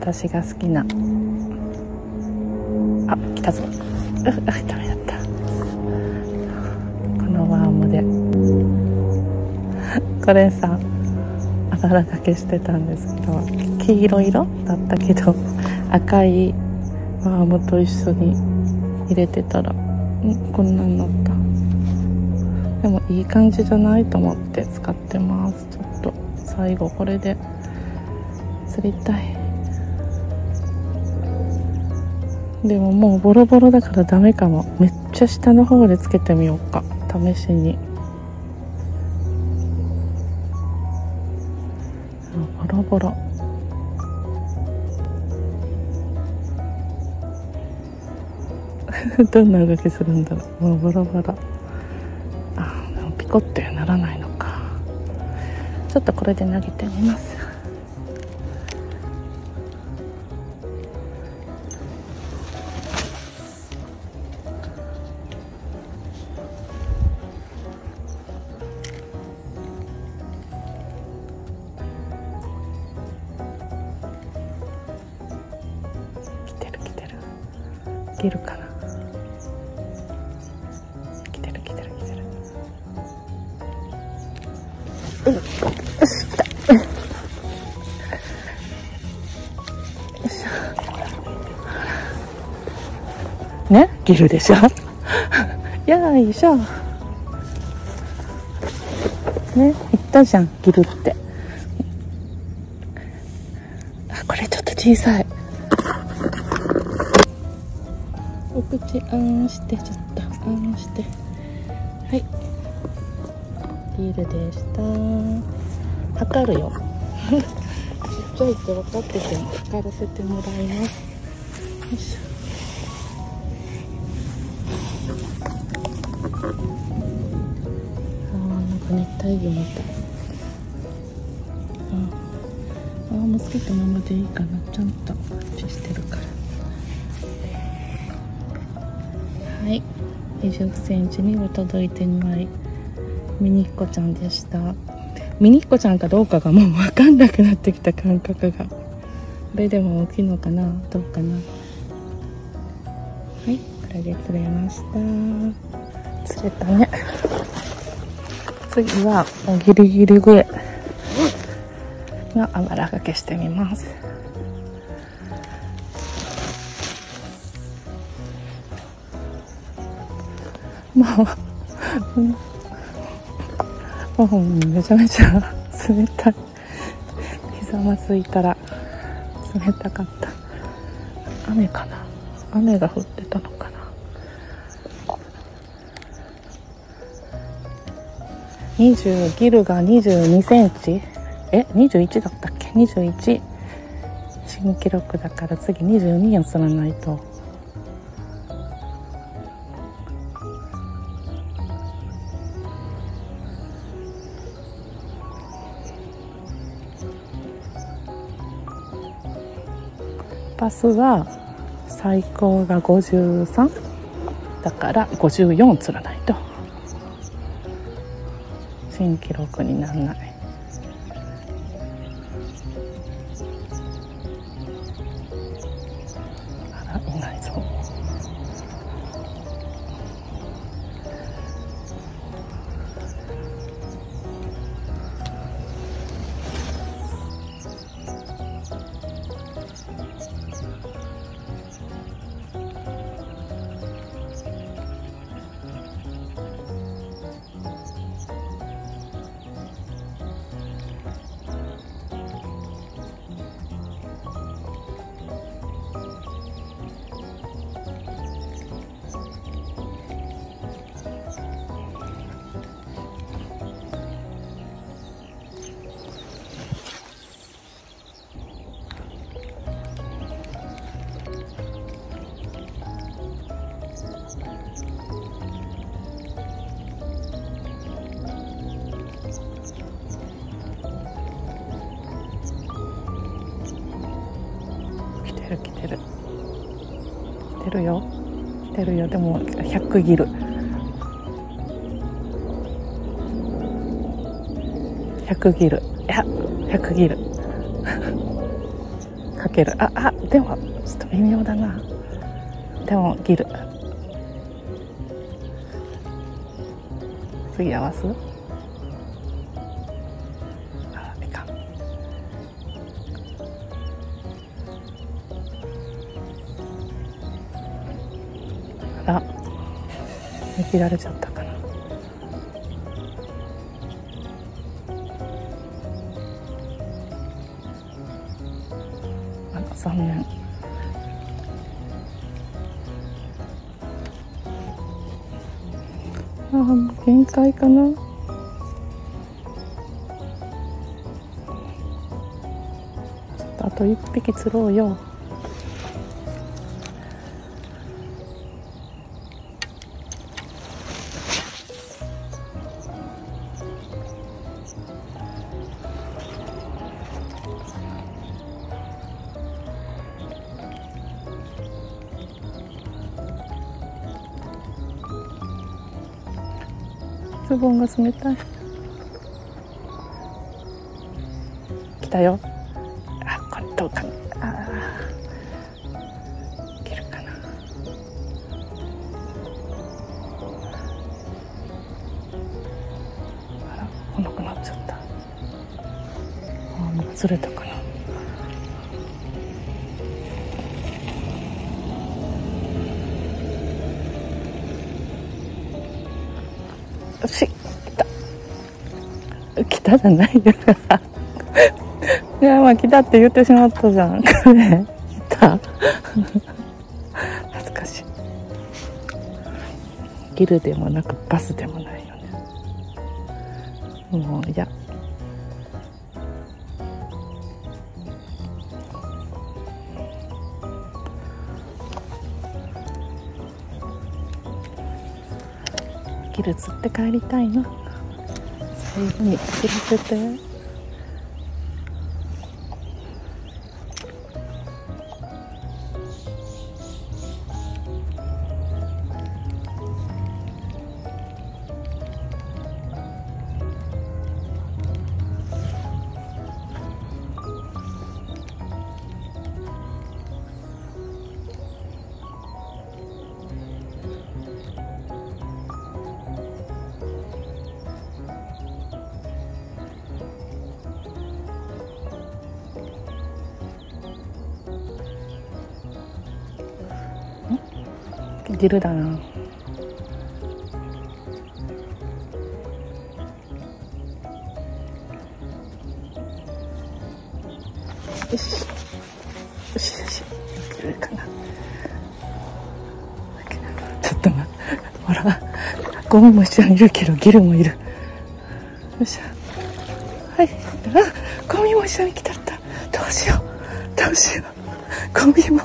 私が好きな、あ、来たぞ。ダメだった。このワームでこれさ、あばら掛けしてたんですけど、黄色色だったけど赤いワームと一緒に入れてたらこんなになった。でもいい感じじゃないと思って使ってます。ちょっと最後これで釣りたい。でももうボロボロだからダメかも。めっちゃ下の方でつけてみようか、試しに。ボロボロ。どんな動きするんだろう。もうボロボロ。あ、でもピコッとはならないのか。ちょっとこれで投げてみます。いけるかな。来てる。よし、来た。よいしょ。ね、ギルでしょ。よいしょ。ね、言ったじゃん、ギルって。あ、これちょっと小さい。お口あんして、ちょっとあんして。はい、ギルでした。測るよ。ちっちゃいって分かってても測らせてもらいます。よいしょ。なんか熱帯魚みたい。もうつけたままでいいかな。ちゃんとしてるから。はい、20センチには届いてないミニッコちゃんでした。ミニッコちゃんかどうかがもう分かんなくなってきた感覚が。これでも大きいのかな、どうかな。はい、これで釣れました。釣れたね。次はギリギリ上のあばら掛けしてみます。もうめちゃめちゃ冷たい。ひざまずいたら冷たかった。雨かな、雨が降ってたのかな。ギルが22センチ、21だったっけ。21新記録だから次22を釣らないと。パスは最高が53だから54釣らないと新記録にならない。あら、いないぞ。来てるよ。でも100ギル100ギル。いや、100ギルかける。でもちょっと微妙だな。でもギル。次合わす？いかん。見切られちゃったかな。残念。限界かな。ちょっとあと1匹釣ろうよ。ズボンが冷たい。来たよ。これどうかな。いけるかな。来なくなっちゃった。もう釣れたかな。よし、来たじゃないよ。いや、まあ来たって言ってしまったじゃん。来た。恥ずかしい。ギルでもなくバスでもないよね。もういや。ギル釣って帰りたいな。最後に釣らせて。ギルだな。よしよしよし、ギルかな。ちょっと待って、ほらゴミも一緒にいるけどギルもいる。よいしょ。はい、ゴミも一緒に来たった。どうしようどうしよう。ゴミも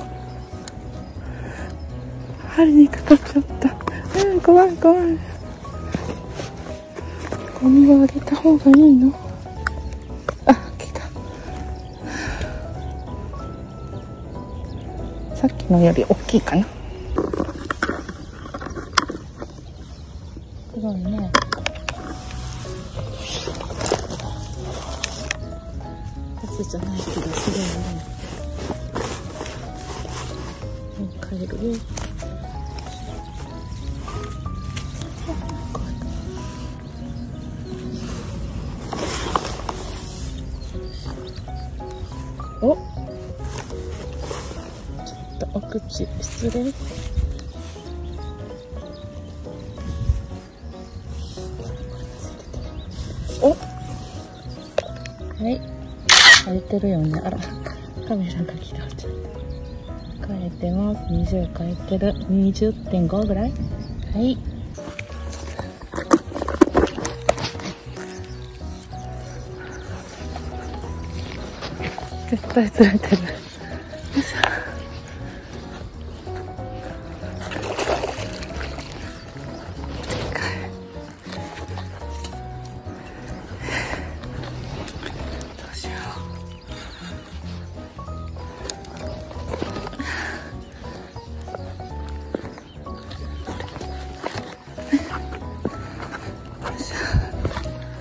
針にかかっちゃった。怖い怖い。ゴミをあげた方がいいの？来た。さっきのより大きいかな。すごいね。数じゃないけどすごいね。帰るよ。お、ちょっとお口失礼。お、はい、咲いてるよね。あら、カメラが来た。変えてます。20変えてる。20.5 ぐらい。はい。絶対釣れてる。よいしょ。どうしよ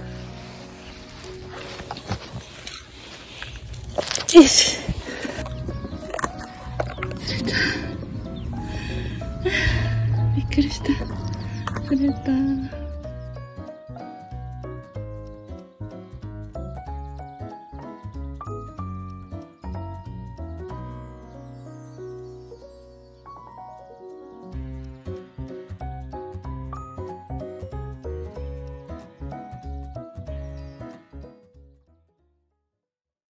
う。よし。 くりした。釣れた。